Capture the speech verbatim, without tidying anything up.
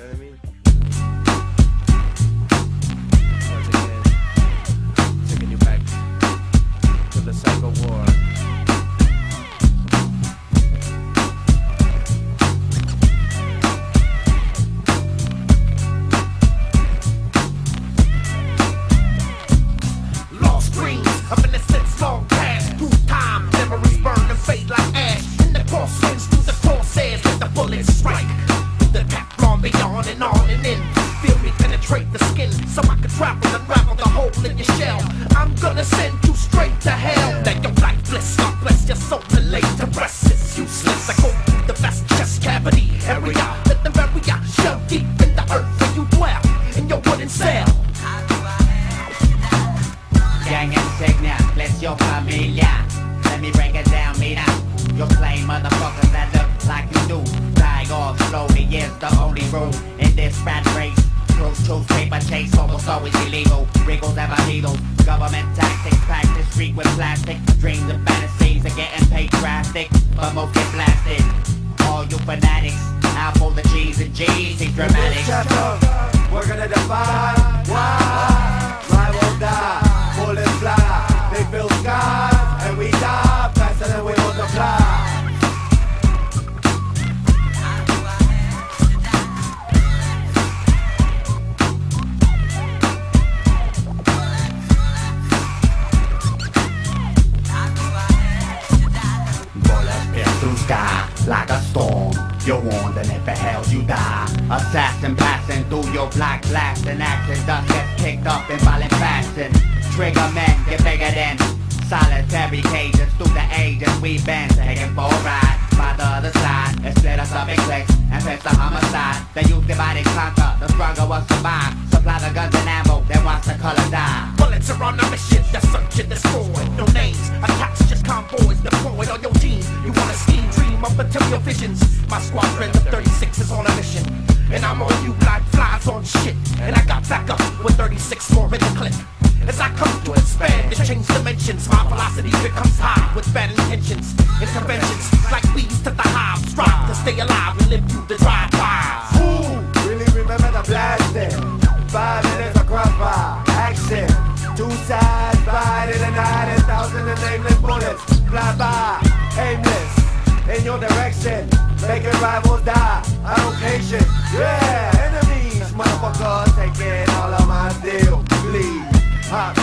know what I mean? Once again, taking you back to the Psycho War. Lost dreams of innocence long past. Through time, memories burn and fade like ash. In the crosswinds, through the crosshairs, let the bullets strike. Through the Teflon, beyond and on and in. Feel me penetrate the skin, so I can travel and unravel the hole in your shell. I'm gonna send you straight to hell. Let your life bliss, God bless your soul to lay to rest. It's useless. I go through the vast chest cavity area. Let the barrier shell deep in the earth where you dwell in your wooden cell. Gang insignia, bless your familia. Let me break it down, mira. You're playing motherfuckers that look like you do. Die off slowly is the only rule in this rat race. Truth, truth, paper chase, almost always illegal. Wriggles ever needles. Government tactics, practice street with plastic. Dreams and fantasies are getting paid drastic, but most get blasted. All you fanatics, out for the G's and G's, see dramatics. We're gonna defy. Why? Fly won't die. Bullets fly, they fill skies, and we die faster than we multiply. Bullets pierce through sky like a storm. You're warned, and if it hails, you die. Assassin passing through your block, blasting action. Dust gets kicked up in violent fashion. Trigger men get bigger than solitary cages. Through the ages we've been taking for a ride. By the other side, it split us up in cliques and fence the homicide. They use divided conquer, the struggle will survive. Supply the guns and ammo, then watch the color die. Bullets are on a mission, they're search and destroy. No names, attacks, just convoys deployed on your team. You wanna scheme, dream up until your visions. My squadron of thirty-six is on a mission, and I'm on you like flies on shit. And I got back up with thirty-six more in the clip. As I come to expand and change dimensions, my velocity becomes high with bad intentions. Interventions like weeds to the hive. Strive to stay alive and live through the drive-bys. Ooh, really remember the blasting. Five minutes of crossfire, action. Two sides, fight in the night, and thousands of nameless bullets fly by, aimless, in your direction, making rivals die. I don't patient, yeah, enemies, motherfuckers taking all of my steel. Please, hop